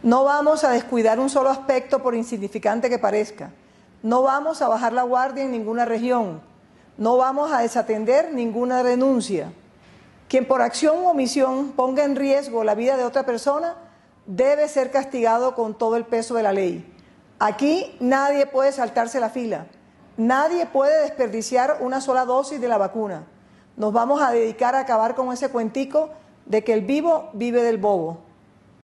No vamos a descuidar un solo aspecto por insignificante que parezca. No vamos a bajar la guardia en ninguna región. No vamos a desatender ninguna denuncia. Quien por acción u omisión ponga en riesgo la vida de otra persona debe ser castigado con todo el peso de la ley. Aquí nadie puede saltarse la fila. Nadie puede desperdiciar una sola dosis de la vacuna. Nos vamos a dedicar a acabar con ese cuentico de que el vivo vive del bobo.